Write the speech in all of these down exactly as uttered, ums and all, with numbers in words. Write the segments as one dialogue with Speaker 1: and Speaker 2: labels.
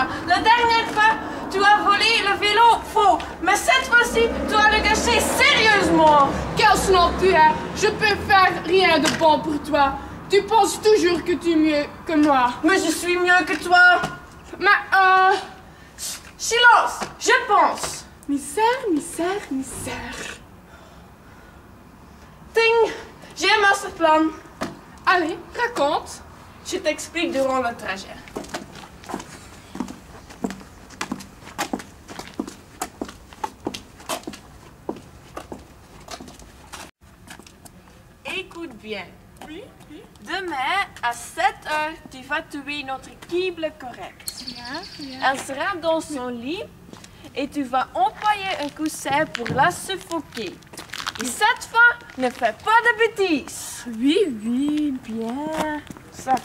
Speaker 1: fois. La dernière fois, tu as volé le vélo faux. Mais cette fois-ci, tu as le gâché sérieusement.
Speaker 2: Quel snob tu es. Je peux faire rien de bon pour toi. Tu penses toujours que tu es mieux que moi.
Speaker 1: Mais je suis mieux que toi.
Speaker 2: Mais euh...
Speaker 1: Silence, je pense.
Speaker 2: Misère, misère, misère.
Speaker 1: Ting, j'ai un masterplan.
Speaker 2: Allez, raconte.
Speaker 1: Je t'explique durant le trajet. Écoute bien.
Speaker 2: Oui, oui.
Speaker 1: Demain, à sept heures, tu vas tuer notre Kible correct.
Speaker 2: Bien, bien.
Speaker 1: Elle sera dans son lit et tu vas employer un coussin pour la suffoquer. Et cette fois, ne fais pas de bêtises.
Speaker 2: Oui, oui, bien.
Speaker 1: Ça.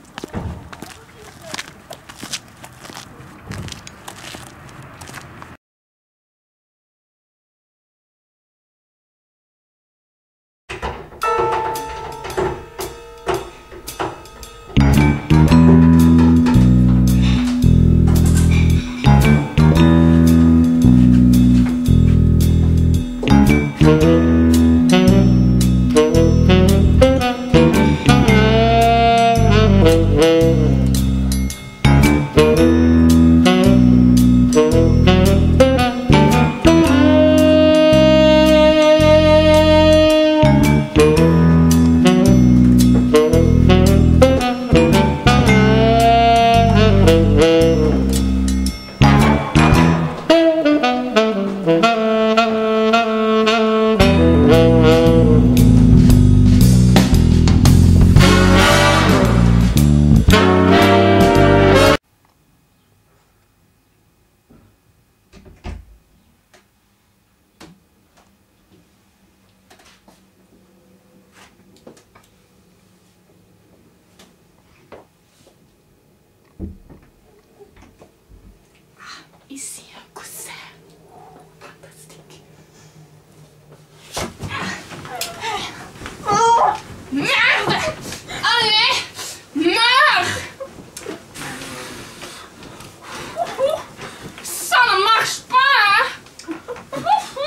Speaker 2: Ici, un coussin. Fantastique. Oh, merde! Allez, meurs! Ça ne marche pas, hein?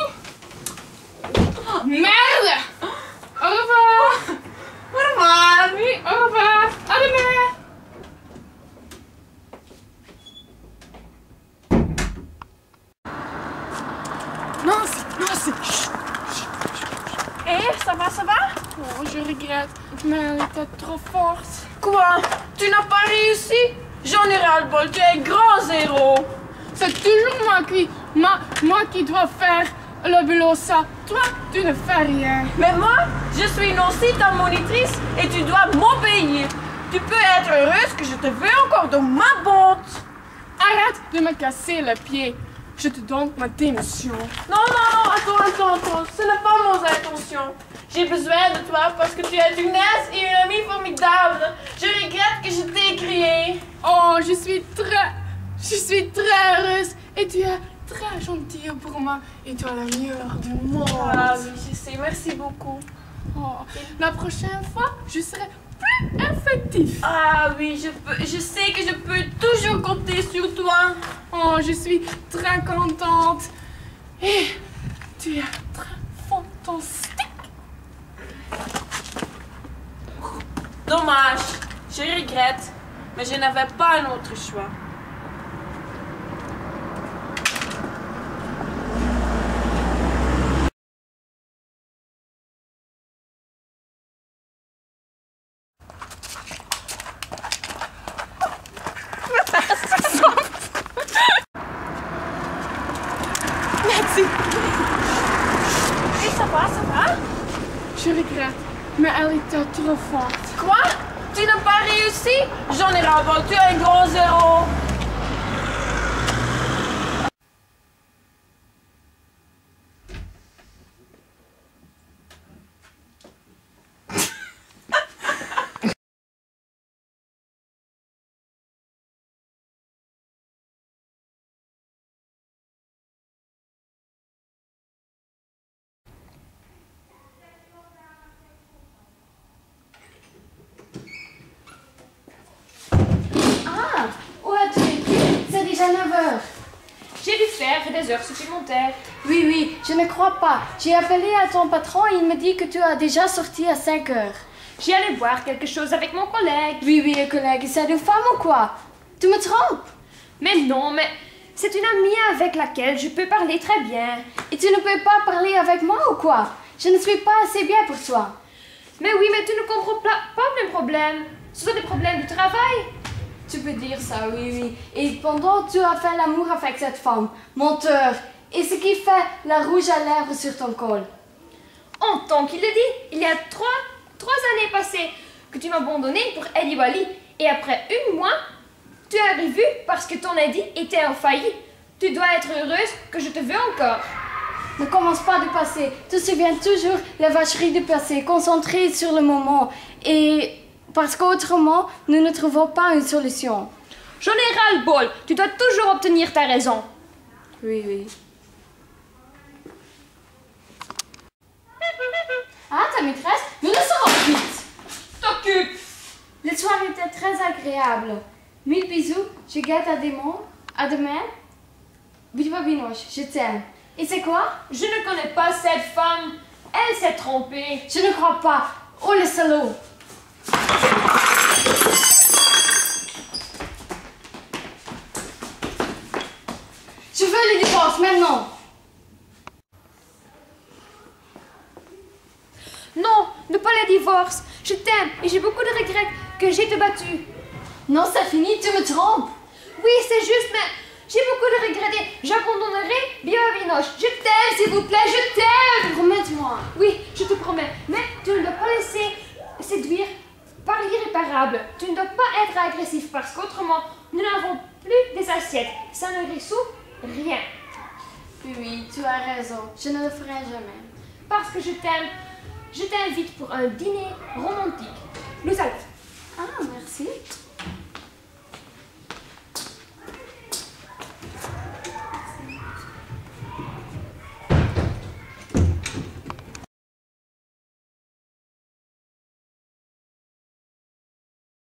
Speaker 2: Merde! Au revoir!
Speaker 1: Au revoir.
Speaker 2: Oui, au revoir! À demain! Non, c'est... Non, c'est...
Speaker 1: Eh, ça va, ça va?
Speaker 2: Oh, je regrette, mais elle était trop forte.
Speaker 1: Quoi? Tu n'as pas réussi? J'en ai ras-le-bol, tu es grand zéro.
Speaker 2: C'est toujours moi qui... Moi, moi qui dois faire le boulot, ça. Toi, tu ne fais rien.
Speaker 1: Mais moi, je suis aussi ta monitrice et tu dois m'obéir. Tu peux être heureuse que je te veux encore dans ma botte.
Speaker 2: Arrête de me casser le pied. Je te donne ma démission.
Speaker 1: Non, non, non, attends, attends, attends. Ce n'est pas mon intention. J'ai besoin de toi parce que tu es une aise et une amie formidable. Je regrette que je t'ai crié.
Speaker 2: Oh, je suis très... Je suis très heureuse. Et tu es très gentille pour moi. Et tu es la meilleure du monde.
Speaker 1: Ah oui, je sais. Merci beaucoup.
Speaker 2: Oh, la prochaine fois, je serai plus effectif.
Speaker 1: Ah oui, je, peux, je sais que je peux toujours compter sur toi.
Speaker 2: Oh, je suis très contente. Et tu es très fantastique.
Speaker 1: Dommage. Je regrette. Mais je n'avais pas un autre choix.
Speaker 2: Merci.
Speaker 1: Et ça va, ça va?
Speaker 2: Je regrette, mais elle était trop forte.
Speaker 1: Quoi? Tu n'as pas réussi? J'en ai ras-le-bol, tu es un gros zéro.
Speaker 3: Où es-tu des heures supplémentaires.
Speaker 4: Oui, oui, je ne crois pas. J'ai appelé à ton patron et il me dit que tu as déjà sorti à cinq heures.
Speaker 3: J'y allais boire quelque chose avec mon collègue.
Speaker 4: Oui, oui, le collègue, c'est une femme ou quoi? Tu me trompes?
Speaker 3: Mais non, mais c'est une amie avec laquelle je peux parler très bien.
Speaker 4: Et tu ne peux pas parler avec moi ou quoi? Je ne suis pas assez bien pour toi.
Speaker 3: Mais oui, mais tu ne comprends pas, pas mes problèmes. Ce sont des problèmes du travail.
Speaker 4: Tu peux dire ça, oui, oui. Et pendant tu as fait l'amour avec cette femme, menteur. Et ce qui fait la rouge à lèvres sur ton col.
Speaker 3: En tant qu'il le dit, il y a trois, trois années passées que tu m'as abandonné pour Eddie Wally. Et après une mois, tu as revu parce que ton Eddie était en faillite. Tu dois être heureuse que je te veux encore.
Speaker 4: Ne commence pas du passé. Tu te souviens toujours la vacherie du passé, concentrée sur le moment. Et parce qu'autrement, nous ne trouvons pas une solution.
Speaker 3: J'en ai ras-le-bol. Tu dois toujours obtenir ta raison.
Speaker 4: Oui, oui. Ah, ta maîtresse, nous le serons vite.
Speaker 3: T'occupe.
Speaker 4: Le soir était très agréable. Mille bisous, je guette à demain. À demain. Viva Binoche, je t'aime. Et c'est quoi?
Speaker 3: Je ne connais pas cette femme. Elle s'est trompée.
Speaker 4: Je ne crois pas. Oh, le salaud. Je veux les divorces maintenant.
Speaker 3: Non, ne pas les divorce. Je t'aime et j'ai beaucoup de regrets que j'ai te battu.
Speaker 4: Non, c'est fini, tu me trompes.
Speaker 3: Oui, c'est juste, mais j'ai beaucoup de regrets. J'abandonnerai Viva Binoche. Je t'aime, s'il vous plaît, je t'aime.
Speaker 4: Promets-moi.
Speaker 3: Oui, je te promets. Mais tu ne dois pas laisser séduire par l'irréparable. Tu ne dois pas être agressif parce qu'autrement, nous n'avons plus des assiettes. Ça ne résout rien.
Speaker 4: Oui, oui, tu as raison. Je ne le ferai jamais.
Speaker 3: Parce que je t'aime, je t'invite pour un dîner romantique. Nous allons.
Speaker 4: Ah, merci.